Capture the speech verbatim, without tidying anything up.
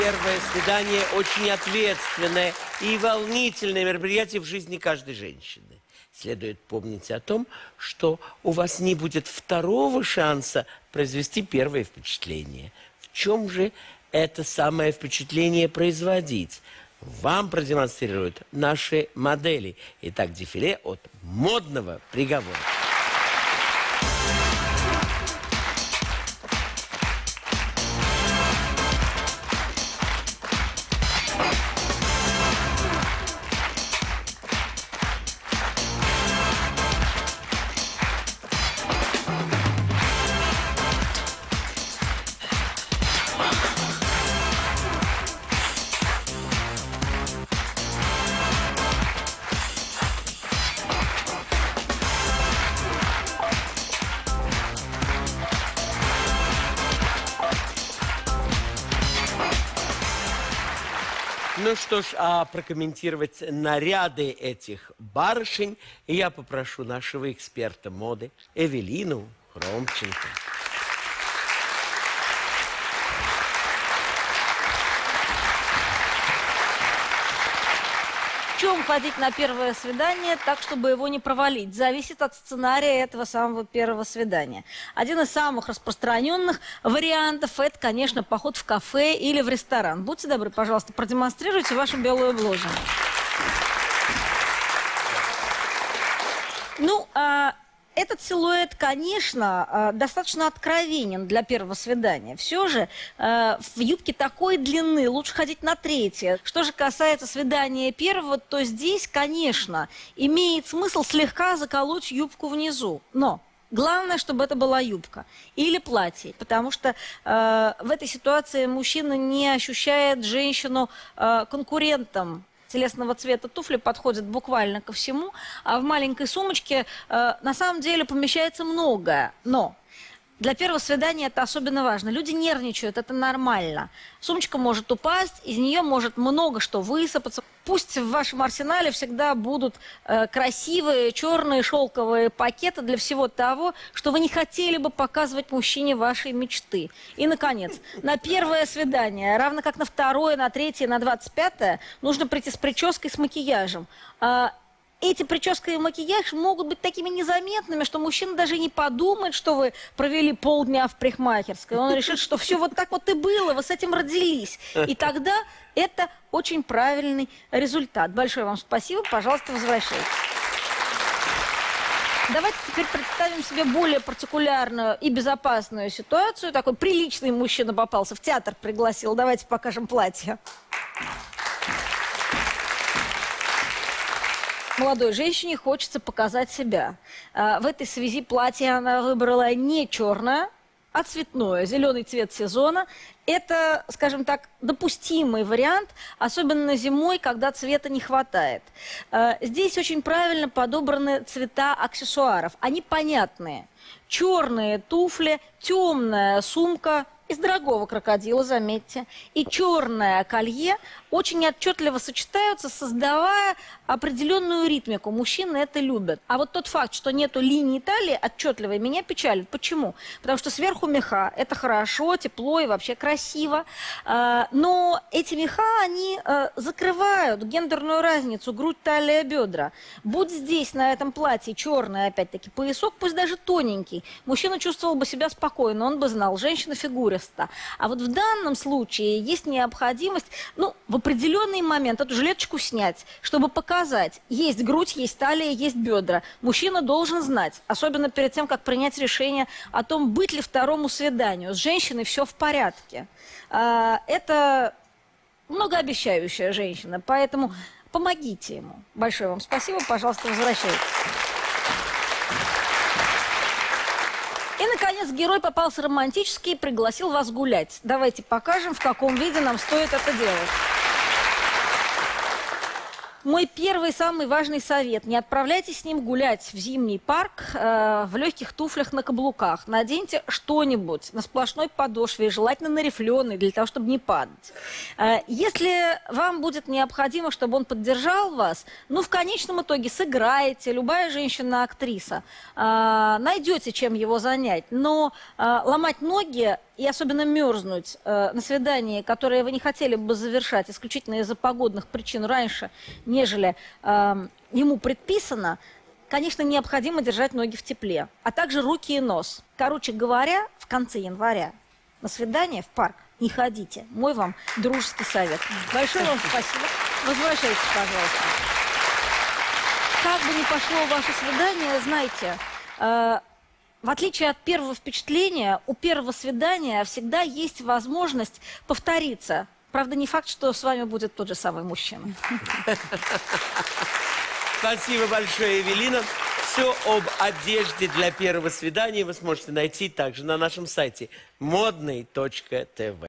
Первое свидание очень ответственное и волнительное мероприятие в жизни каждой женщины. Следует помнить о том, что у вас не будет второго шанса произвести первое впечатление. В чем же это самое впечатление производить? Вам продемонстрируют наши модели. Итак, дефиле от модного приговора. Ну что ж, а прокомментировать наряды этих барышень я попрошу нашего эксперта моды Эвелину Хромченко. В чем ходить на первое свидание так, чтобы его не провалить, зависит от сценария этого самого первого свидания. Один из самых распространенных вариантов – это, конечно, поход в кафе или в ресторан. Будьте добры, пожалуйста, продемонстрируйте вашу белую блузу. Ну, а... Этот силуэт, конечно, достаточно откровенен для первого свидания. Все же в юбке такой длины лучше ходить на третье. Что же касается свидания первого, то здесь, конечно, имеет смысл слегка заколоть юбку внизу. Но главное, чтобы это была юбка или платье, потому что э, в этой ситуации мужчина не ощущает женщину э, конкурентом. Телесного цвета туфли подходят буквально ко всему, а в маленькой сумочке э, на самом деле помещается многое. Но для первого свидания это особенно важно. Люди нервничают, это нормально. Сумочка может упасть, из нее может много что высыпаться. Пусть в вашем арсенале всегда будут э, красивые черные шелковые пакеты для всего того, что вы не хотели бы показывать мужчине вашей мечты. И, наконец, на первое свидание, равно как на второе, на третье, на двадцать пятое, нужно прийти с прической, с макияжем. Э, Эти прическа и макияж могут быть такими незаметными, что мужчина даже не подумает, что вы провели полдня в парикмахерской. Он решит, что все вот так вот и было, вы с этим родились. И тогда это очень правильный результат. Большое вам спасибо, пожалуйста, возвращайтесь. Давайте теперь представим себе более партикулярную и безопасную ситуацию. Такой приличный мужчина попался, в театр пригласил. Давайте покажем платье. Молодой женщине хочется показать себя. В этой связи платье она выбрала не черное, а цветное. Зеленый цвет сезона. Это, скажем так, допустимый вариант, особенно зимой, когда цвета не хватает. Здесь очень правильно подобраны цвета аксессуаров. Они понятные. Черные туфли, темная сумка из дорогого крокодила, заметьте, и черное колье очень отчетливо сочетаются, создавая определенную ритмику. Мужчины это любят. А вот тот факт, что нету линии талии отчетливой, меня печалит. Почему? Потому что сверху меха. Это хорошо, тепло и вообще красиво. Но эти меха, они закрывают гендерную разницу, грудь, талия, бедра. Будь здесь, на этом платье, черный, опять-таки, поясок, пусть даже тоненький, мужчина чувствовал бы себя спокойно, он бы знал, женщина фигуриста. А вот в данном случае есть необходимость, ну, в определенный момент эту жилеточку снять, чтобы показать, есть грудь, есть талия, есть бедра. Мужчина должен знать, особенно перед тем, как принять решение о том, быть ли второму свиданию. С женщиной все в порядке. Это многообещающая женщина, поэтому помогите ему. Большое вам спасибо, пожалуйста, возвращайтесь. И, наконец, герой попался романтический и пригласил вас гулять. Давайте покажем, в каком виде нам стоит это делать. Мой первый, самый важный совет. Не отправляйтесь с ним гулять в зимний парк э, в легких туфлях на каблуках. Наденьте что-нибудь на сплошной подошве, желательно на рифленой, для того, чтобы не падать. Э, если вам будет необходимо, чтобы он поддержал вас, ну, в конечном итоге сыграете, любая женщина-актриса, э, найдете, чем его занять. Но э, ломать ноги и особенно мерзнуть э, на свидании, которое вы не хотели бы завершать исключительно из-за погодных причин раньше, нежели э, ему предписано, конечно, необходимо держать ноги в тепле, а также руки и нос. Короче говоря, в конце января на свидание в парк не ходите. Мой вам дружеский совет. Большое вам спасибо. Возвращайтесь, пожалуйста. Как бы ни пошло ваше свидание, знаете, э, в отличие от первого впечатления, у первого свидания всегда есть возможность повториться. Правда, не факт, что с вами будет тот же самый мужчина. Спасибо большое, Эвелина. Все об одежде для первого свидания вы сможете найти также на нашем сайте модный точка тв.